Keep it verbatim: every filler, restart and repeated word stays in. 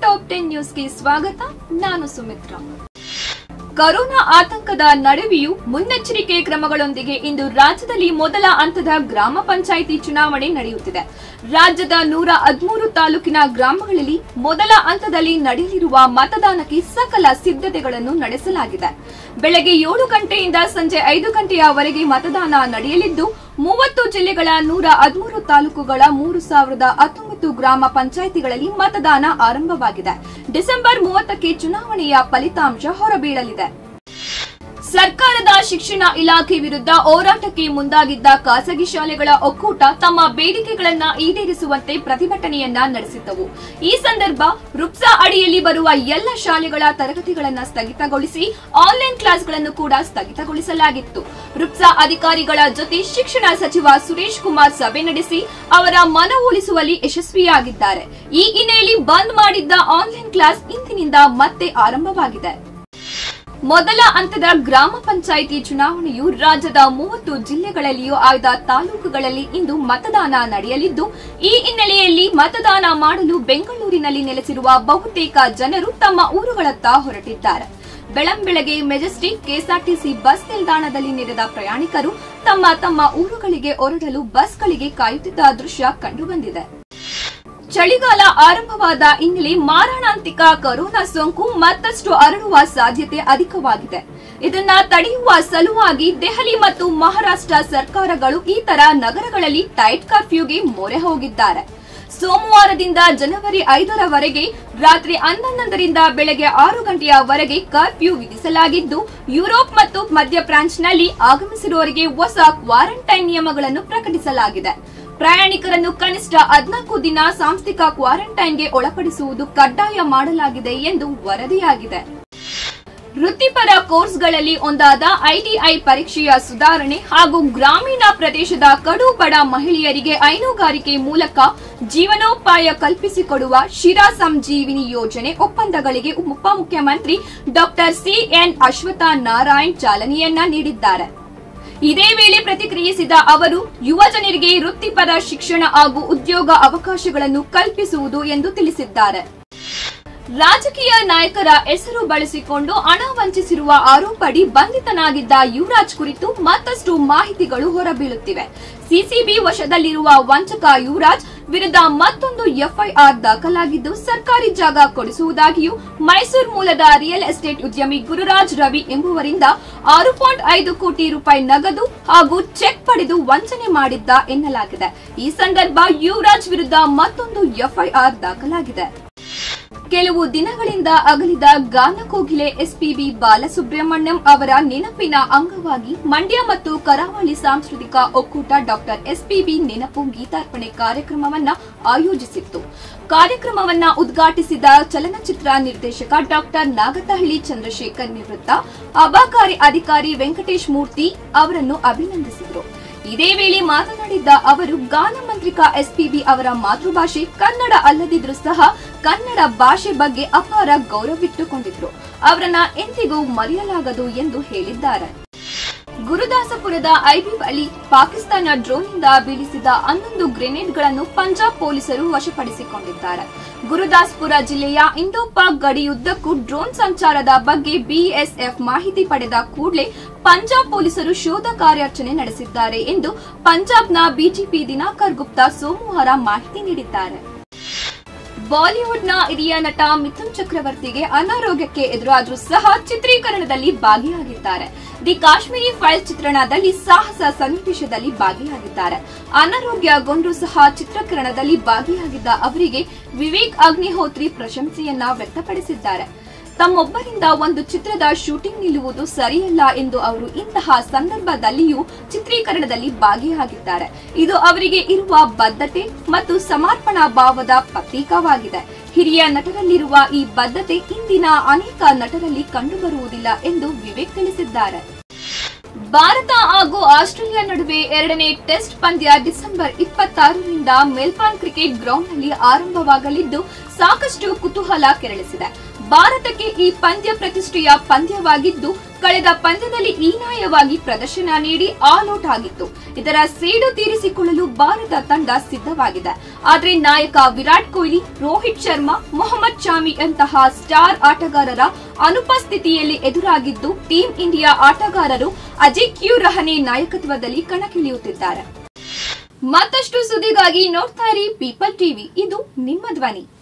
Top ten ನ್ಯೂಸ್ಗೆ ಸ್ವಾಗತ. ನಾನು ಸುಮಿತ್ರಾ. ಕೊರೋನಾ ಆತಂಕದ ನಡುವೆಯೂ ಮುನ್ನೆಚ್ಚರಿಕೆ ಕ್ರಮಗಳೊಂದಿಗೆ ಇಂದು ರಾಜ್ಯದಲ್ಲಿ ಮೊದಲ ಹಂತದ ಗ್ರಾಮ ಪಂಚಾಯಿತಿ ಚುನಾವಣೆ ನಡೆಯುತ್ತಿದೆ. ರಾಜ್ಯದ ನೂರ ಹದಿಮೂರು ತಾಲೂಕಿನ ಗ್ರಾಮಗಳಲ್ಲಿ ಮೊದಲ ಹಂತದಲ್ಲಿ ನಡೆಯಲಿರುವ ಮತದಾನಕ್ಕೆ ಸಕಲ ಸಿದ್ಧತೆಗಳನ್ನು ನಡೆಸಲಾಗಿದೆ. ಬೆಳಗ್ಗೆ ಏಳು ಗಂಟೆಯಿಂದ ಸಂಜೆ ಐದು ಗಂಟೆಯವರೆಗೆ ಮತದಾನ ನಡೆಯಲಿದ್ದು, ಮೂವತ್ತು ಜಿಲ್ಲೆಗಳ ನೂರ ಹದಿಮೂರು ತಾಲೂಕುಗಳ ಮೂರು ಸಾವಿರದ ಹತ್ತೊಂಬತ್ತು ಗ್ರಾಮ ಪಂಚಾಯಿತಿಗಳಲ್ಲಿ ಮತದಾನ ಆರಂಭವಾಗಿದೆ. ಡಿಸೆಂಬರ್ ಮೂವತ್ತಕ್ಕೆ ಚುನಾವಣೆಯ ಫಲಿತಾಂಶ ಹೊರಬೀಳಲಿದೆ. ಸರ್ಕಾರದ ಶಿಕ್ಷಣ ಇಲಾಖೆ ವಿರುದ್ಧ ಹೋರಾಟಕ್ಕೆ ಮುಂದಾಗಿದ್ದ ಖಾಸಗಿ ಶಾಲೆಗಳ ಒಕ್ಕೂಟ ತಮ್ಮ ಬೇಡಿಕೆಗಳನ್ನು ಈಡೇರಿಸುವಂತೆ ಪ್ರತಿಭಟನೆಯನ್ನ ನಡೆಸಿದ್ದವು. ಈ ಸಂದರ್ಭ ರುಪ್ಸಾ ಅಡಿಯಲ್ಲಿ ಬರುವ ಎಲ್ಲ ಶಾಲೆಗಳ ತರಗತಿಗಳನ್ನು ಸ್ಥಗಿತಗೊಳಿಸಿ ಆನ್ಲೈನ್ ಕ್ಲಾಸ್ಗಳನ್ನು ಕೂಡ ಸ್ಥಗಿತಗೊಳಿಸಲಾಗಿತ್ತು. ರುಪ್ಸಾ ಅಧಿಕಾರಿಗಳ ಜೊತೆ ಶಿಕ್ಷಣ ಸಚಿವ ಸುರೇಶ್ ಕುಮಾರ್ ಸಭೆ ನಡೆಸಿ ಅವರ ಮನವೊಲಿಸುವಲ್ಲಿ ಯಶಸ್ವಿಯಾಗಿದ್ದಾರೆ. ಈ ಹಿನ್ನೆಲೆಯಲ್ಲಿ ಬಂದ್ ಮಾಡಿದ್ದ ಆನ್ಲೈನ್ ಕ್ಲಾಸ್ ಇಂದಿನಿಂದ ಮತ್ತೆ ಆರಂಭವಾಗಿದೆ. ಮೊದಲ ಹಂತದ ಗ್ರಾಮ ಪಂಚಾಯಿತಿ ಚುನಾವಣೆಯು ರಾಜ್ಯದ ಮೂವತ್ತು ಜಿಲ್ಲೆಗಳಲ್ಲಿಯೂ ಆಯ್ದ ತಾಲೂಕುಗಳಲ್ಲಿ ಇಂದು ಮತದಾನ ನಡೆಯಲಿದ್ದು, ಈ ಹಿನ್ನೆಲೆಯಲ್ಲಿ ಮತದಾನ ಮಾಡಲು ಬೆಂಗಳೂರಿನಲ್ಲಿ ನೆಲೆಸಿರುವ ಬಹುತೇಕ ಜನರು ತಮ್ಮ ಊರುಗಳತ್ತ ಹೊರಟಿದ್ದಾರೆ. ಬೆಳಂಬೆಳಗ್ಗೆ ಮೆಜೆಸ್ಟಿಕ್ ಕೆಎಸ್ಆರ್ಟಿಸಿ ಬಸ್ ನಿಲ್ದಾಣದಲ್ಲಿ ನೆರೆದ ಪ್ರಯಾಣಿಕರು ತಮ್ಮ ತಮ್ಮ ಊರುಗಳಿಗೆ ಹೊರಡಲು ಬಸ್ಗಳಿಗೆ ಕಾಯುತ್ತಿದ್ದ ದೃಶ್ಯ ಕಂಡುಬಂದಿದೆ. ಚಳಿಗಾಲ ಆರಂಭವಾದ ಹಿನ್ನೆಲೆ ಮಾರಣಾಂತಿಕ ಕೊರೋನಾ ಸೋಂಕು ಮತ್ತಷ್ಟು ಹರಡುವ ಸಾಧ್ಯತೆ ಅಧಿಕವಾಗಿದೆ. ಇದನ್ನ ತಡೆಯುವ ಸಲುವಾಗಿ ದೆಹಲಿ ಮತ್ತು ಮಹಾರಾಷ್ಟ್ರ ಸರ್ಕಾರಗಳು ಇತರ ನಗರಗಳಲ್ಲಿ ಟೈಟ್ ಕರ್ಫ್ಯೂಗೆ ಮೊರೆ ಹೋಗಿದ್ದಾರೆ. ಸೋಮವಾರದಿಂದ ಜನವರಿ ಐದರವರೆಗೆ ರಾತ್ರಿ ಹನ್ನೊಂದರಿಂದ ಬೆಳಗ್ಗೆ ಆರು ಗಂಟೆಯವರೆಗೆ ಕರ್ಫ್ಯೂ ವಿಧಿಸಲಾಗಿದ್ದು, ಯುರೋಪ್ ಮತ್ತು ಮಧ್ಯ ಫ್ರಾನ್ಸ್ನಲ್ಲಿ ಆಗಮಿಸಿರುವವರಿಗೆ ಹೊಸ ಕ್ವಾರಂಟೈನ್ ನಿಯಮಗಳನ್ನು ಪ್ರಕಟಿಸಲಾಗಿದೆ. ಪ್ರಯಾಣಿಕರನ್ನು ಕನಿಷ್ಠ ಹದಿನಾಲ್ಕು ದಿನ ಸಾಂಸ್ಥಿಕ ಕ್ವಾರಂಟೈನ್ಗೆ ಒಳಪಡಿಸುವುದು ಕಡ್ಡಾಯ ಮಾಡಲಾಗಿದೆ ಎಂದು ವರದಿಯಾಗಿದೆ. ವೃತ್ತಿಪರ ಕೋರ್ಸ್ಗಳಲ್ಲಿ ಒಂದಾದ ಐಟಿಐ ಪರೀಕ್ಷೆಯ ಸುಧಾರಣೆ ಹಾಗೂ ಗ್ರಾಮೀಣ ಪ್ರದೇಶದ ಕಡು ಬಡ ಮಹಿಳೆಯರಿಗೆ ಹೈನುಗಾರಿಕೆ ಮೂಲಕ ಜೀವನೋಪಾಯ ಕಲ್ಪಿಸಿಕೊಡುವ ಶಿರಾ ಸಂಜೀವಿನಿ ಯೋಜನೆ ಒಪ್ಪಂದಗಳಿಗೆ ಉಪಮುಖ್ಯಮಂತ್ರಿ ಡಾಕ್ಟರ್ ಸಿಎನ್ ಅಶ್ವತ್ಥ ನಾರಾಯಣ್ ಚಾಲನೆಯನ್ನ ನೀಡಿದ್ದಾರೆ. ಇದೇ ವೇಳೆ ಪ್ರತಿಕ್ರಿಯಿಸಿದ ಅವರು, ಯುವ ಜನರಿಗೆ ವೃತ್ತಿಪರ ಶಿಕ್ಷಣ ಹಾಗೂ ಉದ್ಯೋಗ ಅವಕಾಶಗಳನ್ನು ಕಲ್ಪಿಸುವುದು ಎಂದು ತಿಳಿಸಿದ್ದಾರೆ. ರಾಜಕೀಯ ನಾಯಕರ ಹೆಸರು ಬಳಸಿಕೊಂಡು ಹಣ ವಂಚಿಸಿರುವ ಆರೋಪಡಿ ಬಂಧಿತನಾಗಿದ್ದ ಯುವರಾಜ್ ಕುರಿತು ಮತ್ತಷ್ಟು ಮಾಹಿತಿಗಳು ಹೊರಬೀಳುತ್ತಿವೆ. ಸಿಸಿಬಿ ವಶದಲ್ಲಿರುವ ವಂಚಕ ಯುವರಾಜ್ ವಿರುದ್ಧ ಮತ್ತೊಂದು ಎಫ್ಐಆರ್ ದಾಖಲಾಗಿದ್ದು, ಸರ್ಕಾರಿ ಜಾಗ ಕೊಡಿಸುವುದಾಗಿಯೂ ಮೈಸೂರು ಮೂಲದ ರಿಯಲ್ ಎಸ್ಟೇಟ್ ಉದ್ಯಮಿ ಗುರುರಾಜ್ ರವಿ ಎಂಬುವರಿಂದ ಆರು ಪಾಯಿಂಟ್ ಐದು ಕೋಟಿ ರೂಪಾಯಿ ನಗದು ಹಾಗೂ ಚೆಕ್ ಪಡೆದು ವಂಚನೆ ಮಾಡಿದ್ದ ಎನ್ನಲಾಗಿದೆ. ಈ ಸಂದರ್ಭ ಯುವರಾಜ್ ವಿರುದ್ಧ ಮತ್ತೊಂದು ಎಫ್ಐಆರ್ ದಾಖಲಾಗಿದೆ. ಕೆಲವು ದಿನಗಳಿಂದ ಅಗಲಿದ ಗಾನಕೋಗಿಲೆ ಎಸ್ಪಿಬಿ ಬಾಲಸುಬ್ರಹ್ಮಣ್ಯಂ ಅವರ ನೆನಪಿನ ಅಂಗವಾಗಿ ಮಂಡ್ಯ ಮತ್ತು ಕರಾವಳಿ ಸಾಂಸ್ಕೃತಿಕ ಒಕ್ಕೂಟ ಡಾಕ್ಟರ್ ಎಸ್ಪಿಬಿ ನೆನಪು ಗೀತಾರ್ಪಣೆ ಕಾರ್ಯಕ್ರಮವನ್ನ ಆಯೋಜಿಸಿತ್ತು. ಕಾರ್ಯಕ್ರಮವನ್ನ ಉದ್ಘಾಟಿಸಿದ ಚಲನಚಿತ್ರ ನಿರ್ದೇಶಕ ಡಾಕ್ಟರ್ ನಾಗತಹಳ್ಳಿ ಚಂದ್ರಶೇಖರ್ ನಿವೃತ್ತ ಅಬಕಾರಿ ಅಧಿಕಾರಿ ವೆಂಕಟೇಶ್ ಮೂರ್ತಿ ಅವರನ್ನು ಅಭಿನಂದಿಸಿದರು. ಇದೇ ವೇಳೆ ಮಾತನಾಡಿದ್ದ ಅವರು, ಗಾನ ಮಂತ್ರಿಕ ಎಸ್ಪಿಬಿ ಅವರ ಮಾತೃಭಾಷೆ ಕನ್ನಡ ಅಲ್ಲದಿದ್ರೂ ಸಹ ಕನ್ನಡ ಭಾಷೆ ಬಗ್ಗೆ ಅಪಾರ ಗೌರವವಿಟ್ಟುಕೊಂಡಿದ್ರು. ಅವರನ್ನ ಎಂದಿಗೂ ಮರೆಯಲಾಗದು ಎಂದು ಹೇಳಿದ್ದಾರೆ. ಗುರುದಾಸಪುರದ ಐಬಿ ಬಳಿ ಪಾಕಿಸ್ತಾನ ಡ್ರೋನ್ನಿಂದ ಬೀಳಿಸಿದ ಹನ್ನೊಂದು ಗ್ರೆನೇಡ್ಗಳನ್ನು ಪಂಜಾಬ್ ಪೊಲೀಸರು ವಶಪಡಿಸಿಕೊಂಡಿದ್ದಾರೆ. ಗುರುದಾಸ್ಪುರ ಜಿಲ್ಲೆಯ ಇಂಡೋ-ಪಾಕ್ ಗಡಿಯುದ್ದಕ್ಕೂ ಡ್ರೋನ್ ಸಂಚಾರದ ಬಗ್ಗೆ ಬಿಎಸ್ಎಫ್ ಮಾಹಿತಿ ಪಡೆದ ಕೂಡಲೇ ಪಂಜಾಬ್ ಪೊಲೀಸರು ಶೋಧ ಕಾರ್ಯಾಚರಣೆ ನಡೆಸಿದ್ದಾರೆ ಎಂದು ಪಂಜಾಬ್ನ ಬಿಜೆಪಿ ದಿನಾಕರ್ ಗುಪ್ತಾ ಸೋಮವಾರ ಮಾಹಿತಿ ನೀಡಿದ್ದಾರೆ. ಬಾಲಿವುಡ್ನ ಹಿರಿಯ ನಟ ಮಿಥುನ್ ಚಕ್ರವರ್ತಿಗೆ ಅನಾರೋಗ್ಯಕ್ಕೆ ಎದುರಾದರೂ ಸಹ ಚಿತ್ರೀಕರಣದಲ್ಲಿ ಭಾಗಿಯಾಗಿದ್ದಾರೆ. ದಿ ಕಾಶ್ಮೀರಿ ಫೈಲ್ಸ್ ಚಿತ್ರಣದಲ್ಲಿ ಸಾಹಸ ಸನ್ನಿವೇಶದಲ್ಲಿ ಭಾಗಿಯಾಗಿದ್ದಾರೆ. ಅನಾರೋಗ್ಯಗೊಂಡರೂ ಸಹ ಚಿತ್ರೀಕರಣದಲ್ಲಿ ಭಾಗಿಯಾಗಿದ್ದ ಅವರಿಗೆ ವಿವೇಕ್ ಅಗ್ನಿಹೋತ್ರಿ ಪ್ರಶಂಸೆಯನ್ನ ವ್ಯಕ್ತಪಡಿಸಿದ್ದಾರೆ. ತಮ್ಮೊಬ್ಬರಿಂದ ಒಂದು ಚಿತ್ರದ ಶೂಟಿಂಗ್ ನಿಲ್ಲುವುದು ಸರಿಯಲ್ಲ ಎಂದು ಅವರು ಇಂತಹ ಸಂದರ್ಭದಲ್ಲಿಯೂ ಚಿತ್ರೀಕರಣದಲ್ಲಿ ಭಾಗಿಯಾಗಿದ್ದಾರೆ. ಇದು ಅವರಿಗೆ ಇರುವ ಬದ್ಧತೆ ಮತ್ತು ಸಮರ್ಪಣಾ ಭಾವದ ಪ್ರತೀಕವಾಗಿದೆ. ಹಿರಿಯ ನಟರಲ್ಲಿರುವ ಈ ಬದ್ಧತೆ ಇಂದಿನ ಅನೇಕ ನಟರಲ್ಲಿ ಕಂಡುಬರುವುದಿಲ್ಲ ಎಂದು ವಿವೇಕ್ ತಿಳಿಸಿದ್ದಾರೆ. ಭಾರತ ಹಾಗೂ ಆಸ್ಟ್ರೇಲಿಯಾ ನಡುವೆ ಎರಡನೇ ಟೆಸ್ಟ್ ಪಂದ್ಯ ಡಿಸೆಂಬರ್ ಇಪ್ಪತ್ತಾರರಿಂದ ಮೆಲ್ಬರ್ನ್ ಕ್ರಿಕೆಟ್ ಗ್ರೌಂಡ್ನಲ್ಲಿ ಆರಂಭವಾಗಲಿದ್ದು, ಸಾಕಷ್ಟು ಕುತೂಹಲ ಕೆರಳಿಸಿದೆ. ಭಾರತಕ್ಕೆ ಈ ಪಂದ್ಯ ಪ್ರತಿಷ್ಠೆಯ ಪಂದ್ಯವಾಗಿದ್ದು, ಕಳೆದ ಪಂದ್ಯದಲ್ಲಿ ಹೀನಾಯವಾಗಿ ಪ್ರದರ್ಶನ ನೀಡಿ ಆಲ್ ಔಟ್ ಆಗಿತ್ತು. ಇದರ ಸೇಡು ತೀರಿಸಿಕೊಳ್ಳಲು ಭಾರತ ತಂಡ ಸಿದ್ಧವಾಗಿದೆ. ಆದರೆ ನಾಯಕ ವಿರಾಟ್ ಕೊಹ್ಲಿ, ರೋಹಿತ್ ಶರ್ಮಾ, ಮೊಹಮ್ಮದ್ ಶಾಮಿ ಅಂತಹ ಸ್ಟಾರ್ ಆಟಗಾರರ ಅನುಪಸ್ಥಿತಿಯಲ್ಲಿ ಎದುರಾಗಿದ್ದು ಟೀಂ ಇಂಡಿಯಾ ಆಟಗಾರರು ಅಜಿಂಕ್ಯ ರಹಾನೆ ನಾಯಕತ್ವದಲ್ಲಿ ಕಣಕ್ಕಿಳಿಯುತ್ತಿದ್ದಾರೆ. ಮತ್ತಷ್ಟು ಸುದ್ದಿಗಾಗಿ ನೋಡ್ತಾ ಇರಿ ಪೀಪಲ್ ಟಿವಿ, ಇದು ನಿಮ್ಮ ಧ್ವನಿ.